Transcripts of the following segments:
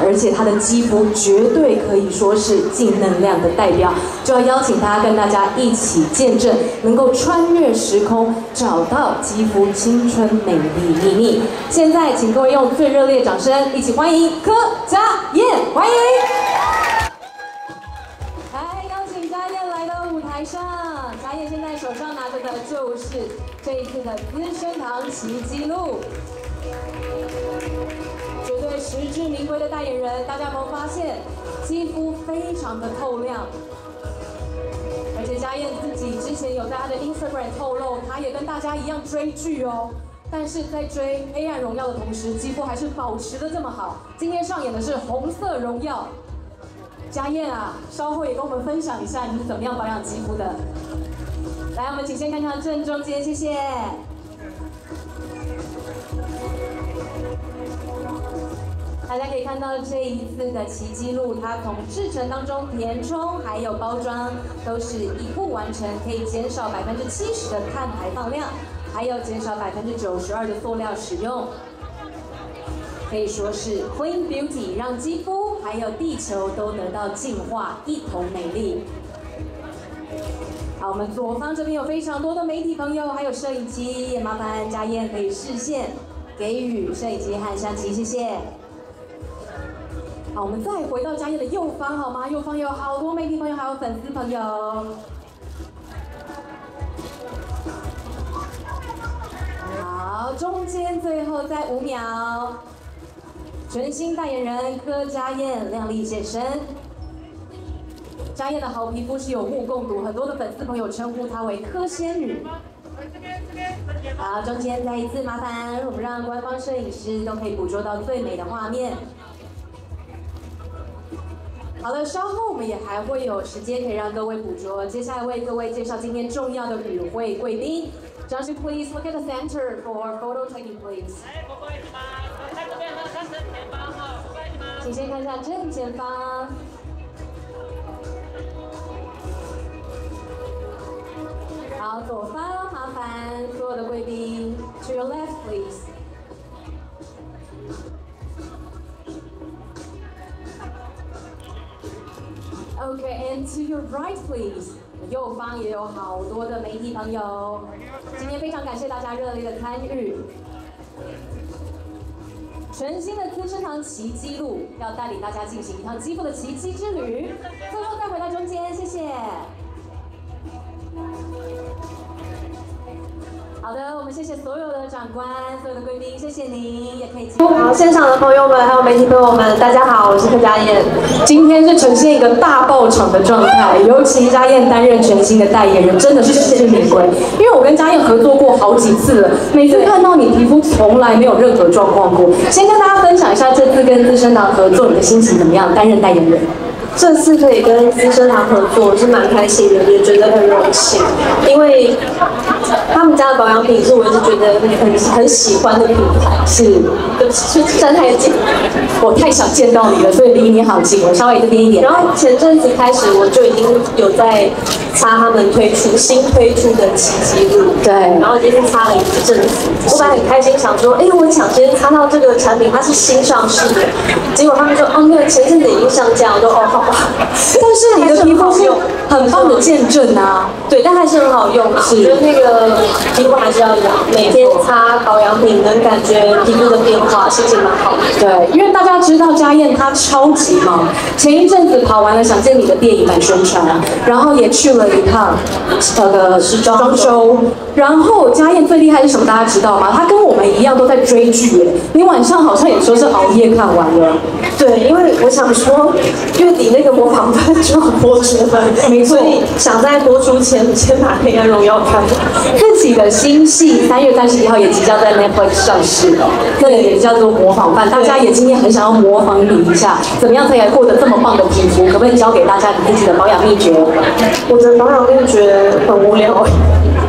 而且她的肌肤绝对可以说是净能量的代表。就要邀请大家跟大家一起见证，能够穿越时空，找到肌肤青春美丽秘密。现在，请各位用最热烈掌声，一起欢迎柯佳嬿，欢迎！来，邀请佳嬿来到舞台上。佳嬿现在手上拿着的就是这一次的资生堂奇迹录。绝对实至名归的代言人，大家有没有发现，肌肤非常的透亮？而且佳嬿自己之前有在她的 Instagram 透露，她也跟大家一样追剧哦。但是在追《黑暗荣耀》的同时，肌肤还是保持得这么好。今天上演的是《红色荣耀》，佳嬿啊，稍后也跟我们分享一下你是怎么样保养肌肤的。来，我们请先看看正中间，谢谢。大家可以看到这一次的奇迹露，它从制成当中填充还有包装都是一步完成，可以减少70%的碳排放量，还有减少92%的塑料使用，可以说是 Clean Beauty， 让肌肤还有地球都得到净化，一同美丽。好，我们左方这边有非常多的媒体朋友，还有摄影机，也麻烦佳嬿可以视线给予摄影机和相机，谢谢。好，我们再回到佳嬿的右方好吗？右方有好多媒体朋友，还有粉丝朋友。好，中间最后再5秒，全新代言人柯佳嬿亮丽现身。佳嬿的好皮肤是有目共睹，很多的粉丝朋友称呼她为柯仙女。好，中间再一次麻烦我们让官方摄影师都可以捕捉到最美的画面。好的，稍后我们也还会有时间可以让各位捕捉。接下来为各位介绍今天重要的与会贵宾。Josh, please look at the center for photo taking, please. 请先看一下正前方。好，左方麻烦所有的贵宾 ，to your left, please. Okay, and to your right, please. 右方也有好多的媒体朋友，今天非常感谢大家热烈的参与。全新的资生堂奇迹露要带领大家进行一趟肌肤的奇迹之旅。最后再回到中间，谢谢。好的，我们谢谢所有的长官、所有的贵宾，谢谢您，也可以。 好，现场的朋友们，还有媒体朋友们，大家好，我是柯佳嬿。 今天是呈现一个大爆场的状态，尤其佳嬿担任全新的代言人，真的是实至名归。因为我跟佳嬿合作过好几次了，每次看到你皮肤从来没有任何状况过。先跟大家分享一下这次跟资生堂合作，你的心情怎么样？担任代言人。 这次可以跟资生堂合作是蛮开心的，也觉得很荣幸，因为他们家的保养品是我一直觉得很喜欢的品牌。是站太近， 我太想见到你了，所以离你好近，我稍微这边一点。 然后前阵子开始我就已经有在擦他们新推出的奇迹露， 对， 然后已经擦了一阵子，我本来很开心，想说，我抢先擦到这个产品，它是新上市的，结果他们说，那个前阵子已经上架，我说好吧。 但是你的皮肤是很棒的见证啊， 对，但还是很好用啊。我觉得那个皮肤还是要养，每天擦保养品能感觉皮肤的变化，心情蛮好的。 对，因为大家知道佳嬿她超级忙，前一阵子跑完了《想见你》的电影版宣传，然后也去了一趟时装周。然后佳嬿最厉害是什么？大家知道吗？她跟我们一样都在追剧耶，你晚上好像也说是熬夜看完了。 对，因为我想说月底那个模仿犯就要播出了， 没错， 所以想在播出前先把《黑暗荣耀》看。 自己的新戏3月31号也即将在 Netflix 上市了，这个也叫做模仿犯。大家也今天很想要模仿你一下，怎么样才可以获得这么棒的皮肤？可不可以教给大家你自己的保养秘诀？ 我的保养秘诀很无聊。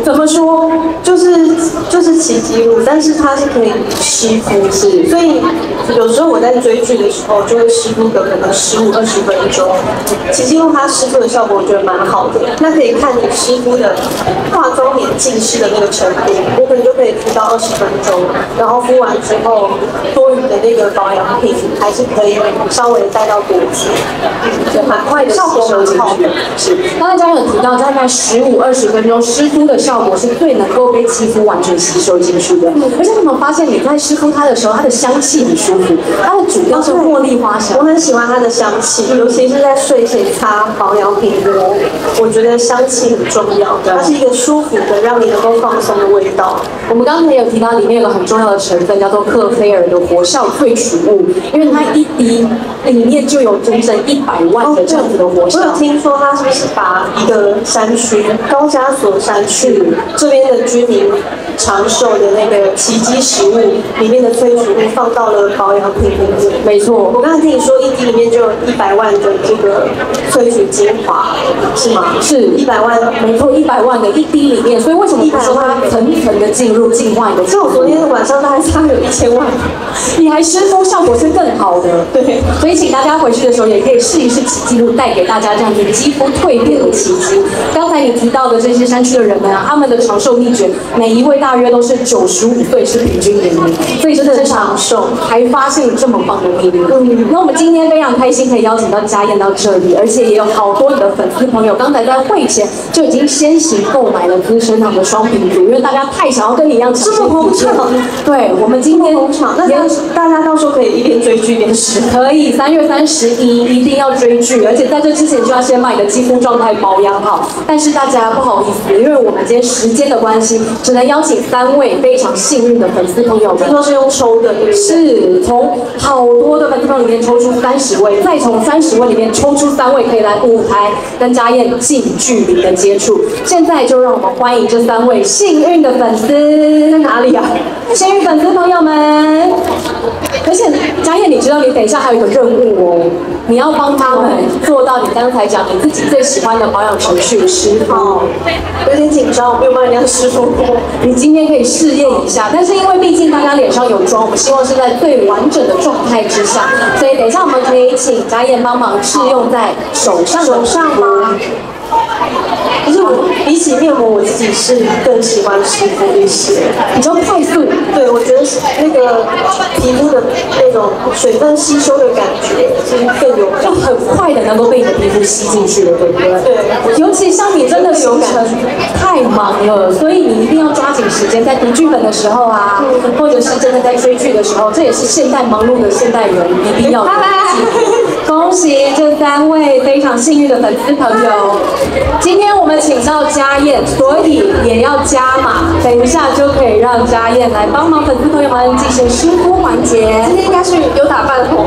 怎么说？ 就是骑机路，但是它是可以湿敷，所以有时候我在追剧的时候就会湿敷个可能15-20分钟。骑机路它湿敷的效果我觉得蛮好的，那可以看你湿敷的化妆棉浸湿的那个程度，我可能就可以敷到20分钟，然后敷完之后多余的那个保养品还是可以稍微带到脖子，就蛮快的，效果蛮好的。 是，刚才嘉有提到，大概15-20分钟湿敷的效果是最能够被肌肤完全吸收进去的。而且你们发现你在湿敷它的时候，它的香气很舒服，它的主调是茉莉花香。 我很喜欢它的香气，尤其是在睡前擦保养品的，我觉得香气很重要。它是一个舒服的，让你能够放松的味道。 我们刚才有提到，里面有个很重要的成分叫做克菲尔的活效萃取物，因为它一滴里面就有整整100万的这样子的活效。 我有听说它是不是把一个山区高加索山区这边的居民长寿的那个奇迹食物里面的萃取物放到了保养品里面？ 没错， 我刚才听你说一滴里面就有100万的这个萃取精华，是吗？ 是 100万， 没错，100万的一滴里面，所以为什么我说它层层的进入净化你的？ 像我昨天晚上大概擦了1000万， 你还湿敷效果是更好的。 对， 所以请大家回去的时候也可以试一试奇迹露带给大家这样子肌肤蜕变的奇迹。刚才你提到的这些山区的人们啊，他们的长寿秘诀，每一位大约都是95岁是平均年龄，所以真的是长寿，还发现了这么棒的秘密。那我们今天非常开心可以邀请到嘉燕到这里，而且也有好多你的粉丝朋友，刚才在会前就已经先行购买了资生堂的双品组，因为大家太想要跟你一样这么捧场。 对，我们今天捧场，那大家到时候可以一边追剧一边吃。 可以，3月31一定要追剧，而且在这之前就要先把你的肌肤状态保养好。但是大家不好意思，因为我们今天时间的关系，只能邀请3位非常幸运的粉丝朋友们。 听说是用抽的，对不对？ 是从好多的粉丝朋友里面抽出30位，再从30位里面抽出3位可以来舞台跟嘉燕近距离的接触。现在就让我们欢迎这3位幸运的粉丝，在哪里啊？幸运粉丝朋友们！而且嘉燕，你知道你等一下还有一个任务哦，你要帮他们做到你刚才讲你自己最喜欢的保养程序湿敷。 有点紧张，我没有帮人家湿敷过。 你今天可以试验一下，但是因为毕竟大家脸上有妆，我们希望是在最完整的状态之下，所以等一下我们可以请嘉燕帮忙试用在手上吗？可是我比起面膜，我自己是更喜欢湿敷一些， 比较快速。 对，我觉得那个皮肤的那种水分吸收的感觉是更有感， 就很快的能够被你的皮肤吸进去了，对不对？ 对， 尤其像你真的行程太忙了，所以你一定要抓紧时间，在读剧本的时候啊，或者是真的在追剧的时候，这也是现代忙碌的现代人一定要的。恭喜这3位非常幸运的粉丝朋友！今天我们请到嘉燕，所以也要加码，等一下就可以让嘉燕来帮忙粉丝朋友们进行湿敷环节。 今天应该是有打扮哦。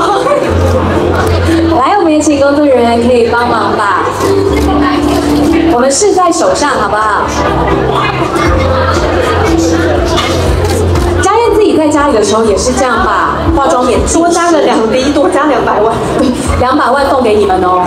来，我们也请工作人员可以帮忙吧。我们试在手上，好不好？嘉燕自己在家里的时候也是这样吧，化妆棉多加了2滴，多加200万 ，200万送给你们哦。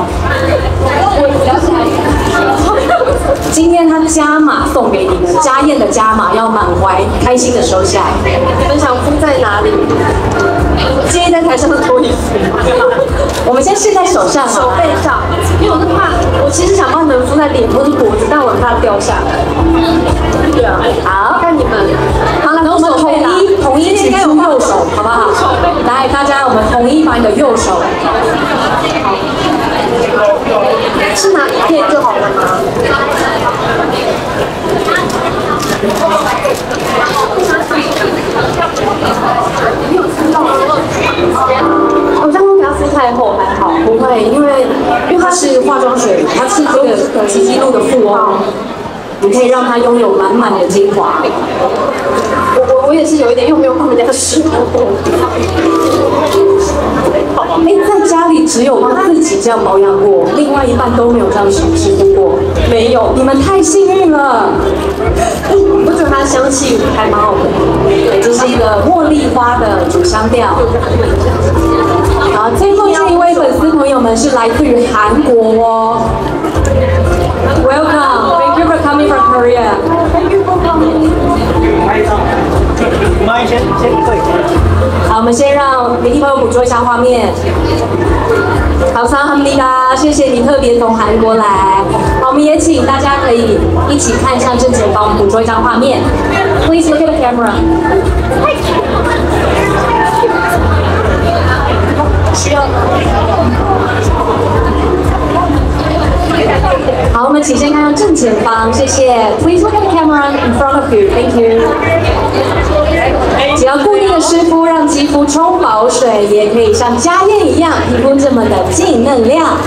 今天他加码送给你们，嘉燕的加码要满怀开心的收下。 你们想敷在哪里？建议在台上脱衣服。 我们先试在手上， 手背上，因为我是怕，我其实想帮你们敷在脸或是脖子，但我很怕掉下来。对啊， 好， 看你们。 好了，我们统一举出右手，好不好？来，大家，我们统一把你的右手。 是拿一片就好了吗？我这样会给它敷太厚，还好， 不会，因为它是化妆水，它是这个奇迹露的富翁，你可以让它拥有满满的精华。 我也是有一点，因为我没有帮人家湿敷过。 在家里只有帮自己这样保养过，另外一半都没有这样湿敷过。 没有， 你们太幸运了。 我觉得它的香气还蛮好的， 对，这是一个茉莉花的主香调。好，最后这一位粉丝朋友们是来自于韩国哦。Welcome, thank you for coming from Korea. 先可以。 好，我们先让媒体朋友捕捉一下画面。好，桑哈姆利达，谢谢你特别从韩国来。好，我们也请大家可以一起看向正前方，我们捕捉一张画面。Please look at the camera. 需要。好，我们请先看向正前方，谢谢。Please look at the camera in front of you. Thank you. 只要固定的湿敷，让肌肤充饱水，也可以像家燕一样，皮肤这么的净嫩亮。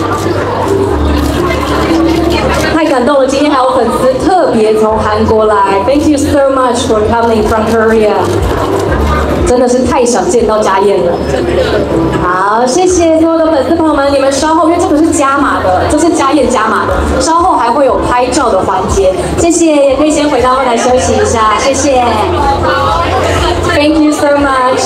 太感动了！今天还有粉丝特别从韩国来 ，Thank you so much for coming from Korea。真的是太想见到家燕了。好，谢谢所有的粉丝朋友们，你们稍后因为这个是加码的，这是家燕加码的，稍后还会有拍照的环节。谢谢，也可以先回到后台休息一下，谢谢。Thank you so much。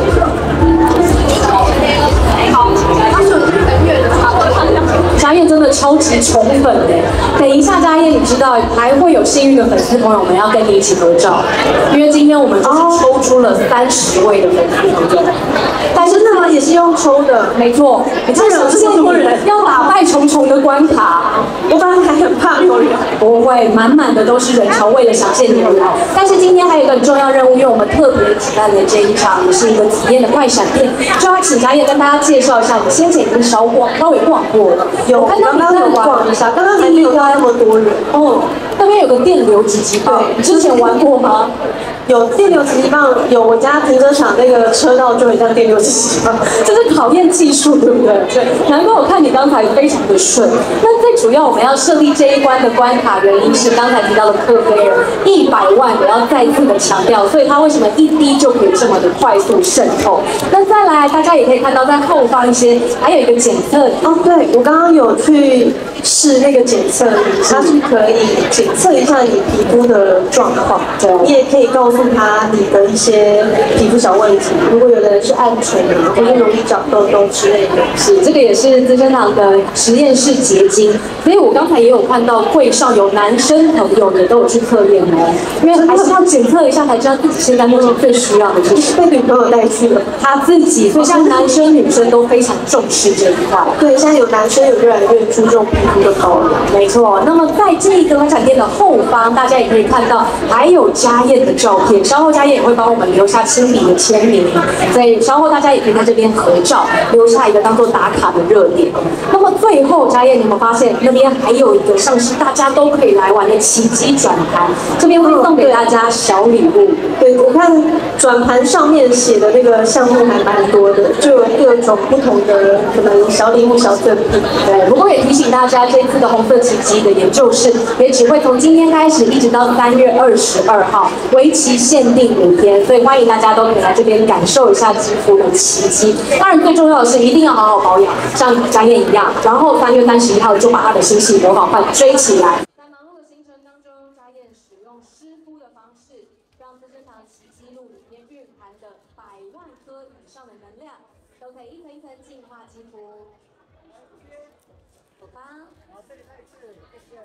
家燕真的超级宠粉的，等一下家燕，你知道还会有幸运的粉丝朋友们要跟你一起合照，因为今天我们就是抽出了30位的粉丝朋友。但是那么也是用抽的，没错，这有这么多人要打败重重的关卡，我本来还很怕没有人，不会，满满的都是人潮，为了想见你们来。但是今天还有一个很重要任务，因为我们特别举办的这一场也是一个体验的快闪店，就要请家燕跟大家介绍一下，你先前已经稍微逛过了，有刚刚有逛一下，刚刚还没有到那么多人哦。那边有个电流直击棒，你之前玩过吗？有电流直击棒，有我家停车场那个车道就很像电流直击棒，这是考验技术，对不对？对，难怪我看你刚才非常的顺。那最主要我们要设立这一关的关卡原因是刚才提到的克菲尔100万，我要再次的强调，所以它为什么一滴就可以这么的快速渗透？那再来，大家也可以看到在后方一些还有一个检测哦，对我刚刚有去试那个检测仪，它是可以检测一下你皮肤的状况，对，你也可以告诉他你的一些皮肤小问题，如果有的人是暗沉啊，或者容易长痘痘之类的。是，这个也是资生堂的实验室结晶，所以我刚才也有看到柜上有男生朋友也都有去测验哦，因为还是要检测一下才知道自己现在目前最需要的是什么。被女朋友带去了，他自己，所以像男生女生都非常重视这一块。对，现在有男生有越来越注重皮肤的保养。没错，那么在这个快闪店的后方，大家也可以看到还有家燕的照片，稍后家燕也会帮我们留下亲笔的签名，所以稍后大家也可以在这边合照，留下一个当做打卡的热点。那么最后，家燕，你们发现那边还有一个像是大家都可以来玩的奇迹转盘，这边会送给大家小礼物。对，我看转盘上面写的那个项目还蛮多的，就有各种不同的可能小礼物、小赠品。对，不过也提醒大家，这次的红色奇迹的研究室也只会从今天开始，一直到3月22号，为期限定5天，所以欢迎大家都可以来这边感受一下肌肤的奇迹。当然，最重要的是一定要好好保养，像家燕一样，然后3月31号就把她的新戏魔法换追起来。在忙碌的行程当中，家燕使用湿敷的方式，让资生堂奇迹露里面蕴含的100万颗以上的能量，都可以一层一层净化肌肤。走吧。好，这里再一次，谢谢。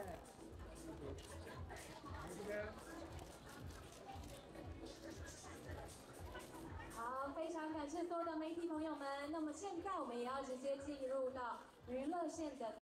好，非常感谢所有的媒体朋友们。那么现在我们也要直接进入到娱乐线的。